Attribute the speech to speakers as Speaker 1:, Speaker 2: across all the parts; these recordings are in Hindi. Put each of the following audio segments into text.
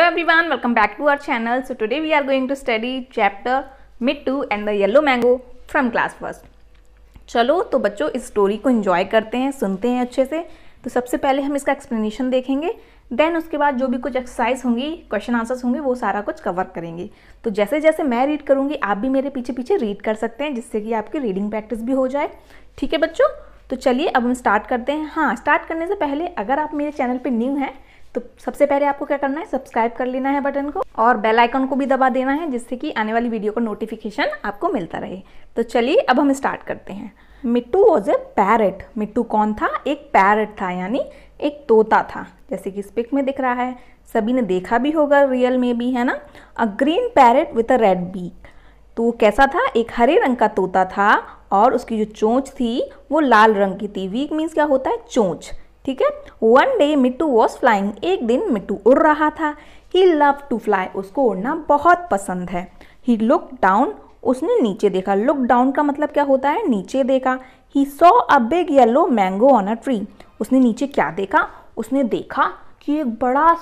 Speaker 1: Hello everyone, welcome back to our channel. So today we are going to study chapter Mittu and the yellow mango from class first. चलो तो बच्चों इस स्टोरी को एंजॉय करते हैं, सुनते हैं अच्छे से। तो सबसे पहले हम इसका एक्सप्लेनेशन देखेंगे, देन उसके बाद जो भी कुछ एक्सरसाइज होंगी, क्वेश्चन आंसर्स होंगे, वो सारा कुछ कवर करेंगे। तो जैसे जैसे मैं रीड करूँगी आप भी मेरे पीछे पीछे रीड कर सकते हैं, जिससे कि आपकी रीडिंग प्रैक्टिस भी हो जाए। ठीक है बच्चों, तो चलिए अब हम स्टार्ट करते हैं। हाँ, स्टार्ट करने से पहले अगर आप मेरे चैनल पर न्यू हैं तो सबसे पहले आपको क्या करना है, सब्सक्राइब कर लेना है बटन को, और बेल आइकन को भी दबा देना है, जिससे कि आने वाली वीडियो का नोटिफिकेशन आपको मिलता रहे। तो चलिए अब हम स्टार्ट करते हैं। मिट्टू वॉज ए पैरट। मिट्टू कौन था? एक पैरट था, यानी एक तोता था, जैसे कि इस पिक में दिख रहा है। सभी ने देखा भी होगा रियल में भी, है ना। A green parrot with a red beak. तो वो कैसा था? एक हरे रंग का तोता था और उसकी जो चोंच थी वो लाल रंग की थी। वीक मीन्स क्या होता है? चोंच। ठीक है। One day Mitthu was flying. एक दिन मिट्टू उड़ रहा था। He love to fly. उसको उड़ना बहुत पसंद है। He look down. उसने नीचे देखा। लुक डाउन का मतलब क्या होता है? नीचे देखा। He saw a big yellow mango on a tree. उसने नीचे क्या देखा? उसने देखा कि एक बड़ा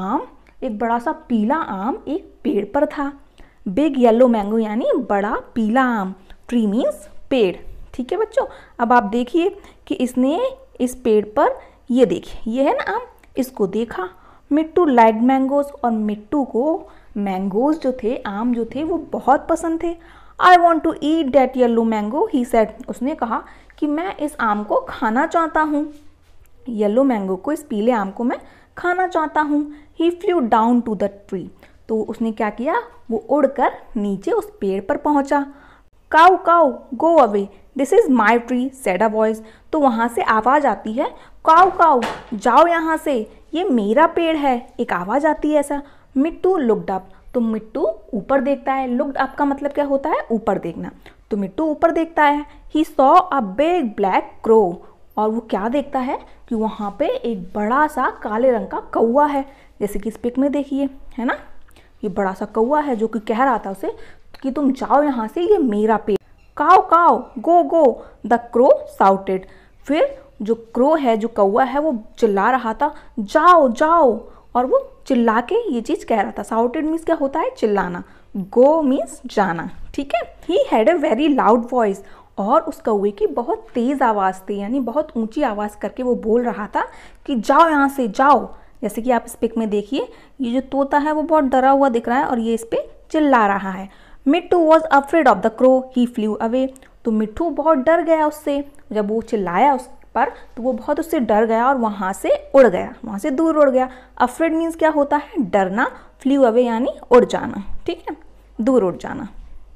Speaker 1: सा पीला आम एक पेड़ पर था। बिग येलो मैंगो यानी बड़ा पीला आम। ट्री मीन्स पेड़। ठीक है बच्चों, अब आप देखिए कि इसने इस पेड़ पर ये देखिए, ये है ना आम, इसको देखा। Mitthu like mangoes. और मिट्टू को मैंगोज जो थे, आम जो थे, वो बहुत पसंद थे। I want to eat that yellow mango, he said. उसने कहा कि मैं इस आम को खाना चाहता हूँ, येलो मैंगो को, इस पीले आम को मैं खाना चाहता हूँ। He flew down to the tree. तो उसने क्या किया? वो उड़कर नीचे उस पेड़ पर पहुंचा। Caw caw go away, this is my tree, said a voice. तो वहां से आवाज आती है, काऊ काऊ जाओ यहाँ से, ये मेरा पेड़ है। एक आवाज आती है ऐसा। Mittu looked up. तो मिट्टू ऊपर देखता है। लुक्ड अप का मतलब क्या होता है? ऊपर देखना। तो मिट्टू ऊपर देखता है। He saw a big black crow. और वो क्या देखता है कि वहां पे एक बड़ा सा काले रंग का कौवा है, जैसे कि इस पिक में देखिए, है ना। ये बड़ा सा कौवा है जो कि कह रहा था उसे कि तुम जाओ यहाँ से, ये मेरा पेड़। Caw caw go go, the crow shouted. फिर जो क्रो है, जो कौवा है, वो चिल्ला रहा था, जाओ जाओ। और वो चिल्ला के ये चीज कह रहा था। साउटेड मीन्स क्या होता है? चिल्लाना। गो मीन्स जाना। ठीक है। He had a very loud voice. और उस कौवे की बहुत तेज आवाज थी, यानी बहुत ऊंची आवाज करके वो बोल रहा था कि जाओ यहाँ से, जाओ। जैसे कि आप इस पिक में देखिए, ये जो तोता है वो बहुत डरा हुआ दिख रहा है और ये इस पे चिल्ला रहा है। Mittu was afraid of the crow, he flew away. तो मिट्टू बहुत डर गया उससे। जब वो चिल्लाया उस पर तो वो बहुत उससे डर गया और वहां से उड़ गया, वहां से दूर उड़ गया। अफ्रेड मीन्स क्या होता है? डरना। फ्लू अवे यानी उड़ जाना। ठीक है, दूर उड़ जाना।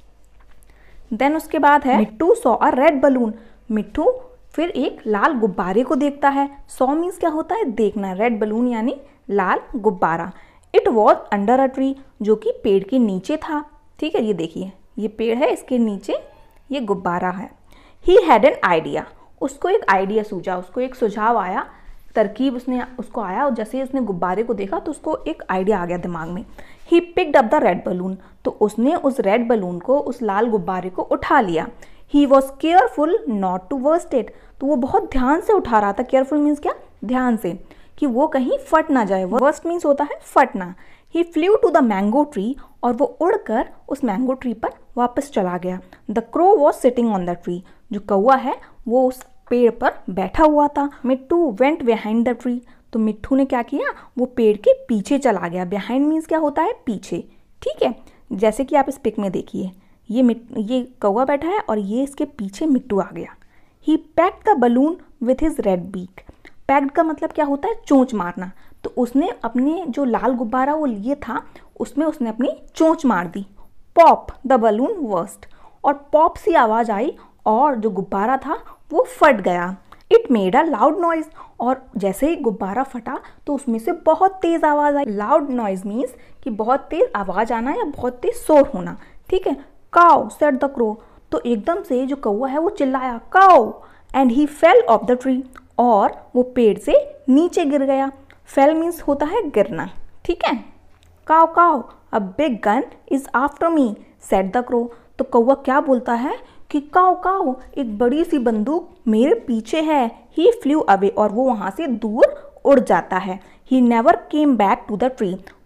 Speaker 1: देन उसके बाद है Mittu saw a red balloon. Mittu फिर एक लाल गुब्बारे को देखता है। सॉ मीन्स क्या होता है? देखना। रेड बलून यानी लाल गुब्बारा। It was under a tree, जो कि पेड़ के नीचे था। ठीक है, ये देखिए, ये पेड़ है, इसके नीचे ये गुब्बारा है। He had an idea. उसको एक आइडिया सूझा, उसको एक सुझाव आया, तरकीब उसको आया। और जैसे ही उसने गुब्बारे को देखा तो उसको एक आइडिया आ गया दिमाग में। He picked up the red balloon. तो उसने उस रेड बलून को, उस लाल गुब्बारे को उठा लिया। He was careful not to burst it. तो वो बहुत ध्यान से उठा रहा था। केयरफुल मीन्स क्या? ध्यान से, कि वो कहीं फट ना जाए। वर्स्ट मीन्स होता है फटना। He flew to the mango tree. और वो उड़कर उस मैंगो ट्री पर वापस चला गया। The crow was sitting on the tree. जो कौवा है वो उस पेड़ पर बैठा हुआ था। Mittu went behind the tree. तो मिट्टू ने क्या किया? वो पेड़ के पीछे चला गया। बिहाइंड मीन्स क्या होता है? पीछे। ठीक है, जैसे कि आप इस पिक में देखिए, ये कौवा बैठा है और ये इसके पीछे मिट्टू आ गया। He pecked the balloon with his red beak. Pecked का मतलब क्या होता है? चोंच मारना। तो उसने अपने जो लाल गुब्बारा वो लिए था, उसमें उसने अपनी चोंच मार दी। Pop the balloon burst. और पॉप सी आवाज आई और जो गुब्बारा था वो फट गया। It made a loud noise. और जैसे ही गुब्बारा फटा तो उसमें से बहुत तेज आवाज आई। लाउड नॉइज मीन्स कि बहुत तेज आवाज आना या बहुत तेज शोर होना। ठीक है। Caw said the crow. तो एकदम से जो कौवा है वो चिल्लाया, caw. And he fell off the tree. और वो पेड़ से नीचे गिर गया। फेल मीन्स होता है गिरना। ठीक है। Caw caw a big gun is after me, said the crow. तो कौवा क्या बोलता है कि काऊ काऊ, एक बड़ी सी बंदूक मेरे पीछे है। He flew away. और वो वहां से दूर उड़ जाता है। He never came back to the tree.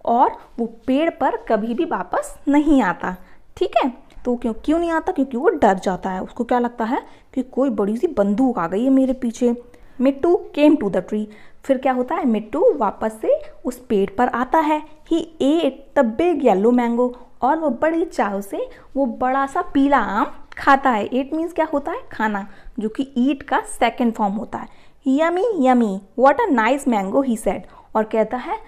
Speaker 1: और वो पेड़ पर कभी भी वापस नहीं आता। ठीक है, तो क्यों नहीं आता? क्योंकि वो डर जाता है। उसको क्या लगता है कि कोई बड़ी सी बंदूक आ गई है मेरे पीछे। Mittu came to the tree. फिर क्या होता है? मिट्टू वापस से उस पेड़ पर आता है। He ate the big yellow mango. और वो बड़ी चाव से वो बड़ा सा पीला आम खाता है। एट मीन्स क्या होता है? खाना, जो कि ईट का सेकेंड फॉर्म होता है। Yummy yummy what a nice mango he said. और कहता है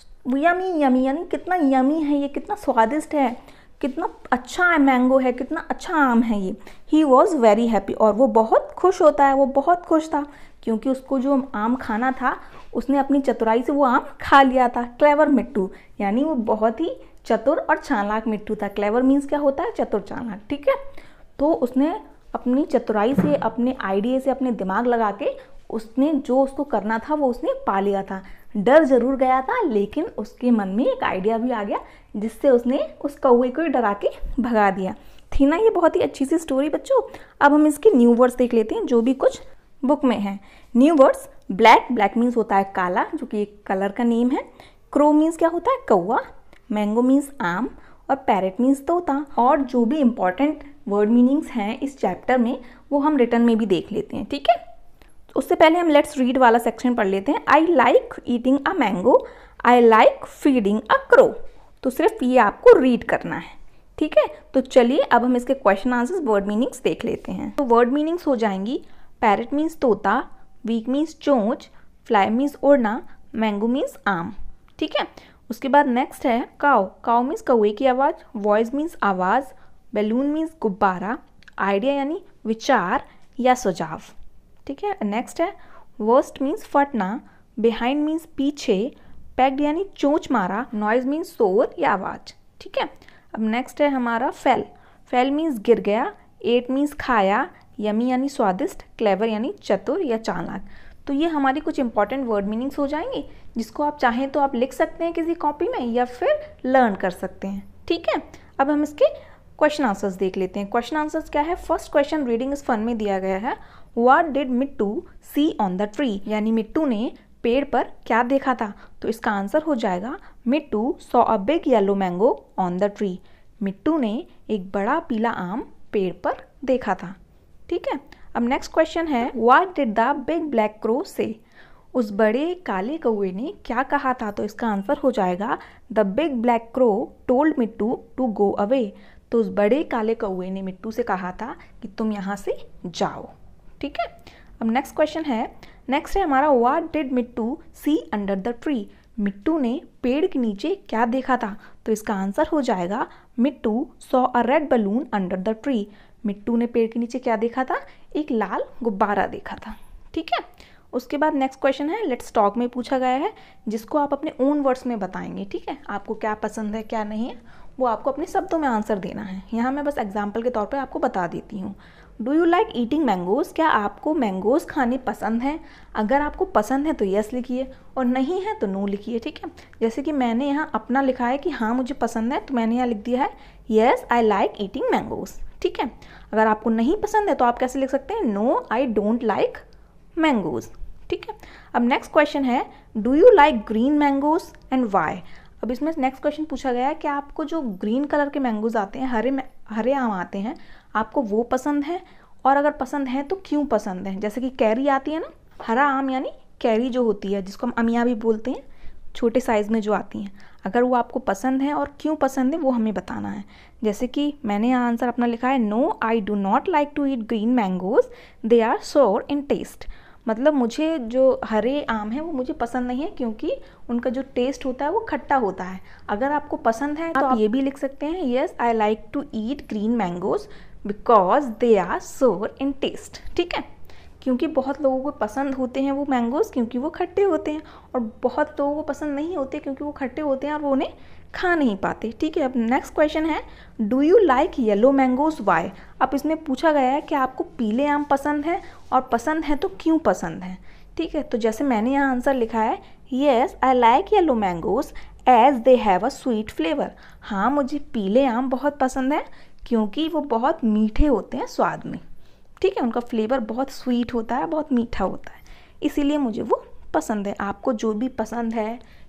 Speaker 1: यमी यमी, यानी कितना यमी है ये, कितना स्वादिष्ट है, कितना अच्छा मैंगो है, कितना अच्छा आम है ये। He was very happy. और वो बहुत खुश होता है, वो बहुत खुश था क्योंकि उसको जो आम खाना था उसने अपनी चतुराई से वो आम खा लिया था। क्लेवर मिट्टू, यानी वो बहुत ही चतुर और चालाक मिट्टू था। क्लेवर मीन्स क्या होता है? चतुर चालाक। ठीक है, तो उसने अपनी चतुराई से, अपने आइडिया से, अपने दिमाग लगा के उसने जो उसको करना था वो उसने पा लिया था। डर जरूर गया था, लेकिन उसके मन में एक आइडिया भी आ गया जिससे उसने उस कौवे को डरा के भगा दिया। थी ना ये बहुत ही अच्छी सी स्टोरी बच्चों। अब हम इसके न्यू वर्ड्स देख लेते हैं जो भी कुछ बुक में है। New words, black, black means होता है काला, जो कि एक कलर का नेम है। क्रो मीन्स क्या होता है? कौवा। मैंगो मीन्स आम। और पैरेट मीन्स तोता। और जो भी इंपॉर्टेंट वर्ड मीनिंग्स हैं इस चैप्टर में वो हम रिटर्न में भी देख लेते हैं। ठीक है, उससे पहले हम लेट्स रीड वाला सेक्शन पढ़ लेते हैं। I like eating a mango, I like feeding a crow. तो सिर्फ ये आपको रीड करना है। ठीक है, तो चलिए अब हम इसके क्वेश्चन आंसर्स, वर्ड मीनिंग्स देख लेते हैं। तो वर्ड मीनिंग्स हो जाएंगी, पैरेट मीन्स तोता, वीक मीन्स चोंच, फ्लाई मीन्स ओढ़ना, मैंगो मीन्स आम। ठीक है, उसके बाद नेक्स्ट है काउ। काउ मीन्स कौवे की आवाज़, वॉइस मीन्स आवाज़, बैलून मीन्स गुब्बारा, आइडिया यानी विचार या सुझाव। ठीक है, नेक्स्ट है वर्स्ट मीन्स फटना, बिहाइंड मीन्स पीछे, पैक्ड यानी चोंच मारा, नॉइज मीन्स शोर या आवाज़। ठीक है, अब नेक्स्ट है हमारा फेल। फेल मीन्स गिर गया, एट मीन्स खाया, यमी यानी स्वादिष्ट, क्लेवर यानी चतुर या चालाक। तो ये हमारी कुछ इंपॉर्टेंट वर्ड मीनिंग्स हो जाएंगे, जिसको आप चाहें तो आप लिख सकते हैं किसी कॉपी में या फिर लर्न कर सकते हैं। ठीक है, अब हम इसके क्वेश्चन आंसर्स देख लेते हैं। क्वेश्चन आंसर्स क्या है? First question reading is fun में दिया गया है, what did Mittu see on the tree. यानी मिट्टू ने पेड़ पर क्या देखा था? तो इसका आंसर हो जाएगा Mittu saw a big yellow mango on the tree. Mittu ने एक बड़ा पीला आम पेड़ पर देखा था। ठीक है, अब नेक्स्ट क्वेश्चन है, what did the big black crow say. उस बड़े काले कौवे ने क्या कहा था? तो इसका आंसर हो जाएगा the big black crow told Mittu to go away. तो उस बड़े काले कौवे ने मिट्टू से कहा था कि तुम यहाँ से जाओ। ठीक है, अब नेक्स्ट क्वेश्चन है, नेक्स्ट है हमारा what did Mittu see under the tree. Mittu ने पेड़ के नीचे क्या देखा था? तो इसका आंसर हो जाएगा Mittu saw a red balloon under the tree. Mittu ने पेड़ के नीचे क्या देखा था? एक लाल गुब्बारा देखा था। ठीक है, उसके बाद नेक्स्ट क्वेश्चन है लेट्स टॉक में पूछा गया है, जिसको आप अपने ओन वर्ड्स में बताएंगे। ठीक है, आपको क्या पसंद है क्या नहीं है वो आपको अपने शब्दों में आंसर देना है। यहाँ मैं बस एग्जाम्पल के तौर पर आपको बता देती हूँ। Do you like eating mangoes. क्या आपको मैंगोज खाने पसंद हैं? अगर आपको पसंद है तो यस लिखिए और नहीं है तो नो लिखिए। ठीक है, जैसे कि मैंने यहाँ अपना लिखा है कि हाँ मुझे पसंद है, तो मैंने यहाँ लिख दिया है yes I like eating mangoes. ठीक है, अगर आपको नहीं पसंद है तो आप कैसे लिख सकते हैं? No I don't like mangoes. ठीक है, अब नेक्स्ट क्वेश्चन है do you like green mangoes and why. अब इसमें नेक्स्ट क्वेश्चन पूछा गया है कि आपको जो ग्रीन कलर के मैंगोज आते हैं, हरे आम आते हैं, आपको वो पसंद है, और अगर पसंद है तो क्यों पसंद है। जैसे कि कैरी आती है ना, हरा आम यानी कैरी जो होती है, जिसको हम अमिया भी बोलते हैं, छोटे साइज़ में जो आती हैं, अगर वो आपको पसंद है और क्यों पसंद है वो हमें बताना है। जैसे कि मैंने यहाँ आंसर अपना लिखा है no I do not like to eat green mangoes, they are sour in test. मतलब मुझे जो हरे आम है वो मुझे पसंद नहीं है क्योंकि उनका जो टेस्ट होता है वो खट्टा होता है। अगर आपको पसंद है तो आप ये भी लिख सकते हैं yes I like to eat green mangoes because they are sour in test. ठीक है, क्योंकि बहुत लोगों को पसंद होते हैं वो मैंगोज क्योंकि वो खट्टे होते हैं, और बहुत लोगों को पसंद नहीं होते क्योंकि वो खट्टे होते हैं और वो उन्हें खा नहीं पाते। ठीक है, अब नेक्स्ट क्वेश्चन है do you like yellow mangoes why. अब इसमें पूछा गया है कि आपको पीले आम पसंद है, और पसंद है तो क्यों पसंद है। ठीक है, तो जैसे मैंने यहाँ आंसर लिखा है yes I like yellow mangoes as they have a sweet flavour. हाँ मुझे पीले आम बहुत पसंद है क्योंकि वो बहुत मीठे होते हैं स्वाद में। ठीक है, उनका फ्लेवर बहुत स्वीट होता है, बहुत मीठा होता है, इसीलिए मुझे वो पसंद है। आपको जो भी पसंद है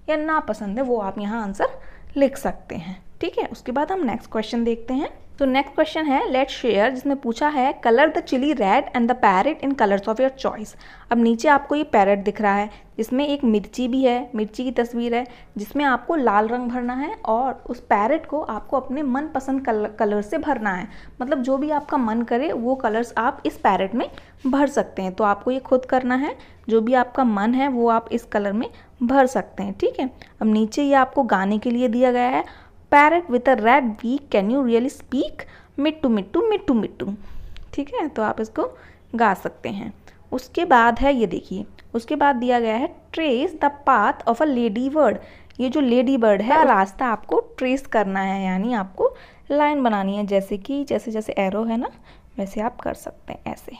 Speaker 1: या ना पसंद है वो आप यहाँ आंसर लिख सकते हैं। ठीक है, उसके बाद हम नेक्स्ट क्वेश्चन देखते हैं। तो नेक्स्ट क्वेश्चन है लेट्स शेयर, जिसमें पूछा है colour the chilli red and the parrot in colours of your choice. अब नीचे आपको ये पैरेट दिख रहा है जिसमें एक मिर्ची भी है, मिर्ची की तस्वीर है जिसमें आपको लाल रंग भरना है और उस पैरेट को आपको अपने मनपसंद कलर से भरना है। मतलब जो भी आपका मन करे वो कलर्स आप इस पैरेट में भर सकते हैं। तो आपको ये खुद करना है, जो भी आपका मन है वो आप इस कलर में भर सकते हैं। ठीक है, अब नीचे ये आपको गाने के लिए दिया गया है parrot with a red beak can you really speak Mittu Mittu Mittu Mittu. ठीक है, तो आप इसको गा सकते हैं। उसके बाद है ये देखिए, उसके बाद दिया गया है trace the path of a ladybird. ये जो लेडी बर्ड है रास्ता आपको ट्रेस करना है, यानी आपको लाइन बनानी है, जैसे कि जैसे एरो है ना वैसे आप कर सकते हैं, ऐसे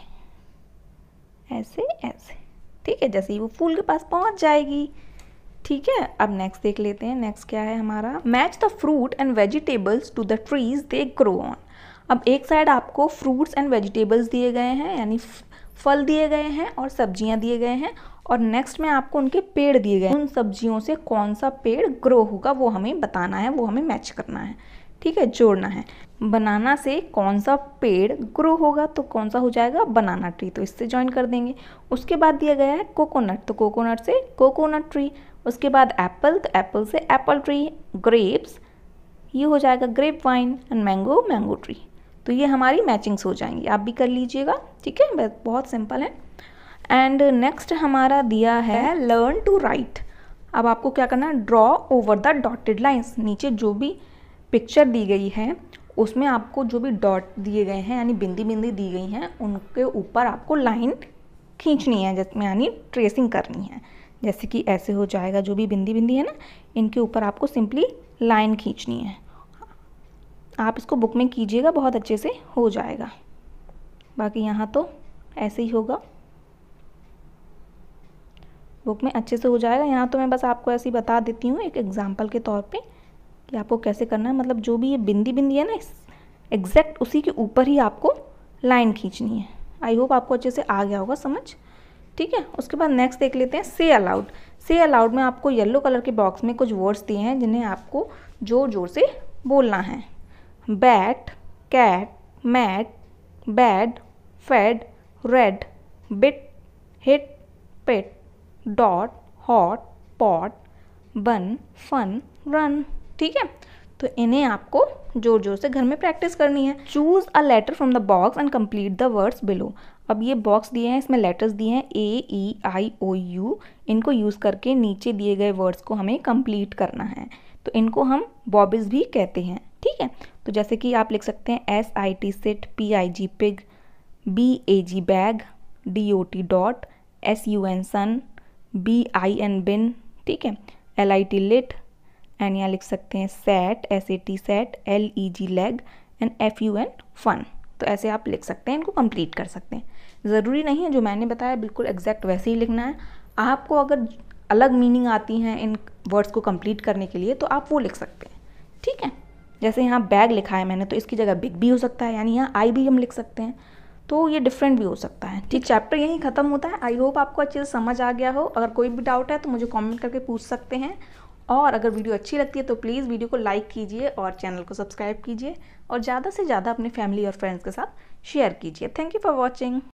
Speaker 1: ऐसे ऐसे। ठीक है, जैसे ही वो फूल के पास पहुंच जाएगी। ठीक है, अब नेक्स्ट देख लेते हैं। नेक्स्ट क्या है हमारा, match the fruit and vegetables to the trees they grow on. अब एक साइड आपको फ्रूट्स एंड वेजिटेबल्स दिए गए हैं, यानी फल दिए गए हैं और सब्जियां दिए गए हैं, और नेक्स्ट में आपको उनके पेड़ दिए गए हैं। उन सब्जियों से कौन सा पेड़ ग्रो होगा वो हमें बताना है, वो हमें मैच करना है। ठीक है, जोड़ना है। बनाना से कौन सा पेड़ ग्रो होगा तो कौन सा हो जाएगा बनाना ट्री, तो इससे ज्वाइन कर देंगे। उसके बाद दिया गया है कोकोनट, तो कोकोनट से कोकोनट ट्री। उसके बाद एप्पल, तो एप्पल से एप्पल ट्री। ग्रेप्स, ये हो जाएगा grape vine. And mango, mango tree. तो ये हमारी मैचिंग्स हो जाएंगी, आप भी कर लीजिएगा। ठीक है, बस बहुत सिंपल है। एंड नेक्स्ट हमारा दिया है लर्न टू राइट। अब आपको क्या करना है, draw over the dotted lines. नीचे जो भी पिक्चर दी गई है उसमें आपको जो भी डॉट दिए गए हैं यानी बिंदी बिंदी दी गई हैं उनके ऊपर आपको लाइन खींचनी है, जिसमें यानी ट्रेसिंग करनी है। जैसे कि ऐसे हो जाएगा, जो भी बिंदी बिंदी है ना इनके ऊपर आपको सिंपली लाइन खींचनी है। आप इसको बुक में कीजिएगा, बहुत अच्छे से हो जाएगा। बाकी यहाँ तो ऐसे ही होगा, बुक में अच्छे से हो जाएगा। यहाँ तो मैं बस आपको ऐसे ही बता देती हूँ एक एग्जाम्पल के तौर पे कि आपको कैसे करना है। मतलब जो भी ये बिंदी बिंदी है ना एग्जैक्ट उसी के ऊपर ही आपको लाइन खींचनी है। आई होप आपको अच्छे से आ गया होगा समझ। ठीक है, उसके बाद नेक्स्ट देख लेते हैं से अलाउड। से अलाउड में आपको येलो कलर के बॉक्स में कुछ वर्ड्स दिए हैं जिन्हें आपको जोर जोर से बोलना है। Bat, cat, mat, bad, fed, red, bit, hit, pit, dot, hot, pot, bun, fun, run. ठीक है, तो इन्हें आपको जोर जोर से घर में प्रैक्टिस करनी है। Choose a letter from the box and complete the words below. अब ये बॉक्स दिए हैं, इसमें लेटर्स दिए हैं AEIOU। इनको यूज़ करके नीचे दिए गए वर्ड्स को हमें कंप्लीट करना है, तो इनको हम बॉबिस भी कहते हैं। ठीक है, तो जैसे कि आप लिख सकते हैं SIT sit, PIG pig, BAG bag, DOT dot, SUN sun, BIN bin. ठीक है, LIT लिट, एंड यहाँ लिख सकते हैं SAT, SAT sat, LEG leg, and FUN fun. तो ऐसे आप लिख सकते हैं, इनको कंप्लीट कर सकते हैं। ज़रूरी नहीं है जो मैंने बताया बिल्कुल एग्जैक्ट वैसे ही लिखना है। आपको अगर अलग मीनिंग आती हैं इन वर्ड्स को कंप्लीट करने के लिए तो आप वो लिख सकते हैं। ठीक है, जैसे यहाँ बैग लिखा है मैंने, तो इसकी जगह बिग भी हो सकता है, यानी यहाँ आई भी हम लिख सकते हैं, तो ये डिफरेंट भी हो सकता है। ठीक, चैप्टर यहीं ख़त्म होता है। आई होप आपको अच्छे से समझ आ गया हो। अगर कोई भी डाउट है तो मुझे कमेंट करके पूछ सकते हैं, और अगर वीडियो अच्छी लगती है तो प्लीज़ वीडियो को लाइक कीजिए और चैनल को सब्सक्राइब कीजिए, और ज़्यादा से ज़्यादा अपने फैमिली और फ्रेंड्स के साथ शेयर कीजिए। Thank you for watching.